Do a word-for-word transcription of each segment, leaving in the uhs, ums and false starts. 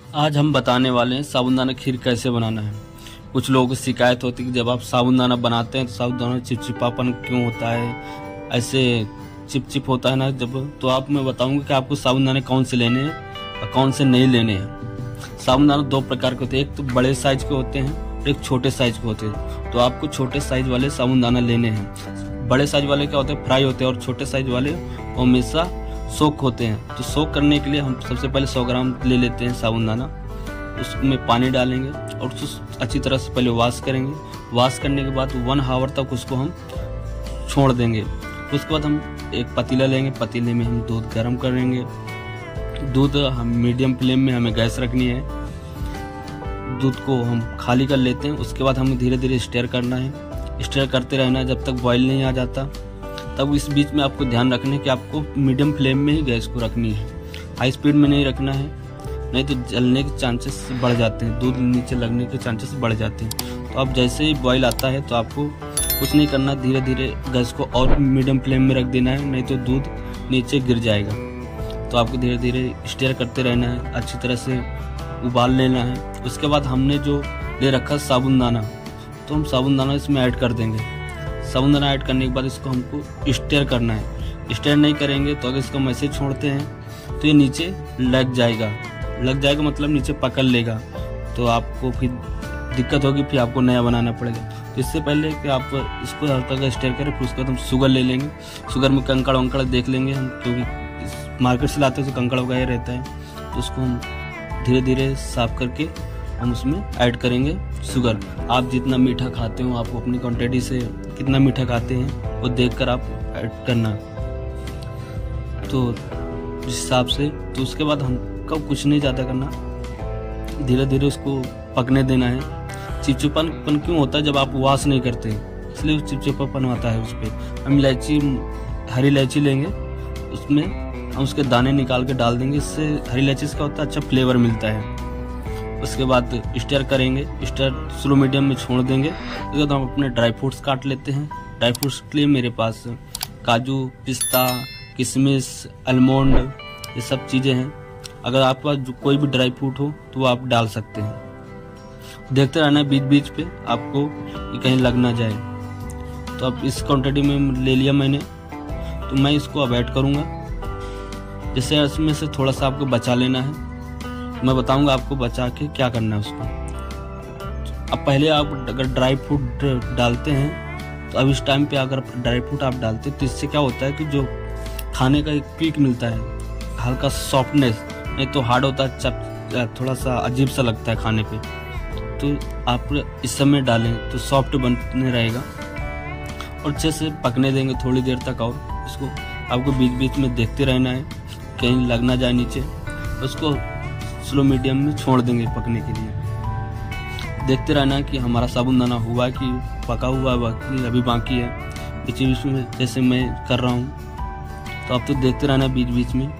आज हम बताने वाले हैं साबूदाना खीर कैसे बनाना है। कुछ लोगों को शिकायत होती है कि जब आप साबूदाना बनाते हैं तो साबूदाना चिपचिपापन क्यों होता है, ऐसे चिपचिप होता है ना जब। तो आप मैं बताऊंगा कि आपको साबूदाने कौन से लेने हैं और कौन से नहीं लेने हैं। साबूदाना दो प्रकार के होते हैं, एक तो बड़े साइज के होते हैं और एक छोटे साइज के होते हैं। तो आपको छोटे साइज वाले साबूदाना लेने हैं। बड़े साइज वाले क्या होते हैं, फ्राई होते हैं, और छोटे साइज वाले हमेशा सोक होते हैं। तो सोक करने के लिए हम सबसे पहले सौ ग्राम ले लेते हैं साबूदाना, उसमें पानी डालेंगे और उसको अच्छी तरह से पहले वॉश करेंगे। वॉश करने के बाद वन आवर तक उसको हम छोड़ देंगे। उसके बाद हम एक पतीला लेंगे, पतीले में हम दूध गर्म करेंगे। दूध हम मीडियम फ्लेम में हमें गैस रखनी है। दूध को हम खाली कर लेते हैं। उसके बाद हमें धीरे धीरे स्टर करना है, स्टर करते रहना है जब तक बॉईल नहीं आ जाता। तब इस बीच में आपको ध्यान रखना है कि आपको मीडियम फ्लेम में ही गैस को रखनी है, हाई स्पीड में नहीं रखना है, नहीं तो जलने के चांसेस बढ़ जाते हैं, दूध नीचे लगने के चांसेस बढ़ जाते हैं। तो आप जैसे ही बॉईल आता है तो आपको कुछ नहीं करना, धीरे धीरे गैस को और मीडियम फ्लेम में रख देना है, नहीं तो दूध नीचे गिर जाएगा। तो आपको धीरे धीरे स्टर करते रहना है, अच्छी तरह से उबाल लेना है। उसके बाद हमने जो ले रखा साबूदाना, तो हम साबूदाना इसमें ऐड कर देंगे। साबूदाना ऐड करने के बाद इसको हमको स्टर करना है। स्टर नहीं करेंगे तो अगर इसको हम छोड़ते हैं तो ये नीचे लग जाएगा। लग जाएगा मतलब नीचे पकड़ लेगा, तो आपको फिर दिक्कत होगी, फिर आपको नया बनाना पड़ेगा। तो इससे पहले कि आप इसको हल्का स्टर करें, फिर उसके बाद हम शुगर ले लेंगे। शुगर में कंकड़ वंकड़ देख लेंगे हम, क्योंकि मार्केट से लाते हैं तो कंकड़ वगैरह रहता है। तो उसको हम धीरे धीरे साफ करके हम उसमें ऐड करेंगे शुगर। आप जितना मीठा खाते हो, आप अपनी क्वांटिटी से कितना मीठा खाते हैं वो देखकर आप ऐड करना, तो इस हिसाब से। तो उसके बाद हमको कुछ नहीं ज़्यादा करना, धीरे धीरे उसको पकने देना है। चिपचिपापन क्यों होता है, जब आप वॉश नहीं करते इसलिए चिपचिपापन आता है उस पर। हम इलायची, हरी इलायची लेंगे, उसमें हम उसके दाने निकाल के डाल देंगे। इससे हरी इलायची से क्या होता है, अच्छा फ्लेवर मिलता है। उसके बाद स्टर करेंगे, स्टर स्लो मीडियम में छोड़ देंगे। उसके बाद हम अपने ड्राई फ्रूट्स काट लेते हैं। ड्राई फ्रूट्स के लिए मेरे पास काजू, पिस्ता, किशमिश, आलमंड, ये सब चीज़ें हैं। अगर आपके पास जो कोई भी ड्राई फ्रूट हो तो वो आप डाल सकते हैं। देखते रहना बीच बीच पे, आपको ये कहीं लग ना जाए। तो अब इस क्वांटिटी में ले लिया मैंने, तो मैं इसको अब ऐड करूँगा। जैसे इसमें से थोड़ा सा आपको बचा लेना है, मैं बताऊंगा आपको बचा के क्या करना है उसको। अब पहले आप अगर ड्राई फ्रूट डालते हैं तो अब इस टाइम पे अगर ड्राई फ्रूट आप डालते हैं तो इससे क्या होता है कि जो खाने का एक क्विक मिलता है, हल्का सॉफ्टनेस, नहीं तो हार्ड होता है, चप थोड़ा सा अजीब सा लगता है खाने पे। तो आप इस समय डालें तो सॉफ्ट बनने रहेगा और अच्छे से पकने देंगे थोड़ी देर तक। और इसको आपको बीच बीच में देखते रहना है, कहीं लग ना जाए नीचे। उसको स्लो मीडियम में छोड़ देंगे पकने के लिए। देखते रहना कि हमारा साबूदाना हुआ कि पका हुआ है, अभी बाकी है। बीच बीच में जैसे मैं कर रहा हूँ, तो आप तो देखते रहना बीच बीच में।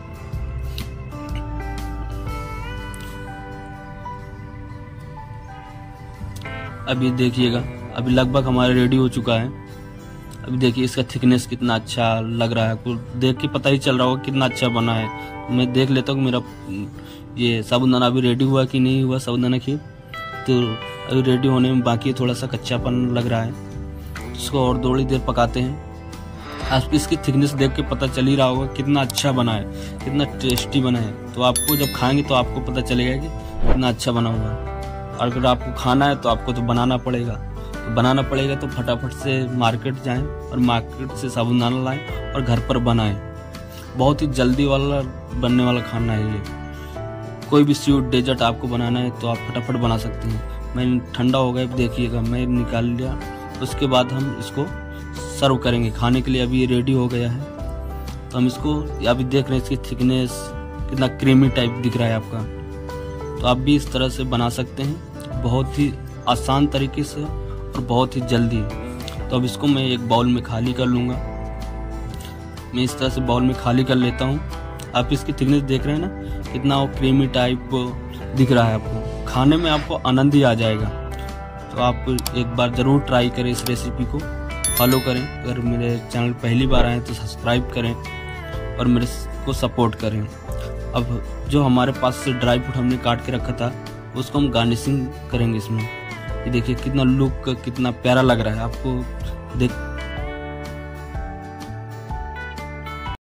अभी देखिएगा, अभी लगभग हमारा रेडी हो चुका है। अभी देखिए इसका थिकनेस कितना अच्छा लग रहा है, आपको देख के पता ही चल रहा होगा कितना अच्छा बना है। मैं देख लेता हूँ मेरा ये साबूदाना अभी रेडी हुआ कि नहीं हुआ साबूदाना खीर। तो अभी रेडी होने में बाकी थोड़ा सा कच्चापन लग रहा है, इसको और थोड़ी देर पकाते हैं। आप इसकी थिकनेस देख के पता चल ही रहा होगा कितना अच्छा बना है, कितना टेस्टी बना है। तो आपको जब खाएंगे तो आपको पता चलेगा कि कितना अच्छा बना हुआ है। और अगर आपको खाना है तो आपको तो बनाना पड़ेगा, तो बनाना पड़ेगा तो फटाफट से मार्केट जाएं और मार्केट से साबूदाना लाएं और घर पर बनाएं। बहुत ही जल्दी वाला बनने वाला खाना है ये। कोई भी स्वीट डेजर्ट आपको बनाना है तो आप फटाफट बना सकते हैं। मैं ठंडा हो गया, देखिएगा मैं निकाल लिया। उसके बाद हम इसको सर्व करेंगे खाने के लिए। अभी ये रेडी हो गया है, तो हम इसको अभी देख रहे हैं इसकी थिकनेस कितना क्रीमी टाइप दिख रहा है आपका। तो आप भी इस तरह से बना सकते हैं, बहुत ही आसान तरीके से और बहुत ही जल्दी। तो अब इसको मैं एक बाउल में खाली कर लूँगा। मैं इस तरह से बाउल में खाली कर लेता हूँ। आप इसकी थिकनेस देख रहे हैं ना, कितना वो क्रीमी टाइप दिख रहा है। आपको खाने में आपको आनंद ही आ जाएगा। तो आप एक बार ज़रूर ट्राई करें, इस रेसिपी को फॉलो करें। अगर मेरे चैनल पहली बार आए तो सब्सक्राइब करें और मेरे को सपोर्ट करें। अब जो हमारे पास से ड्राई फ्रूट हमने काट के रखा था उसको हम गार्निशिंग करेंगे इसमें। ये देखिए कितना लुक कितना प्यारा लग रहा है, आपको देख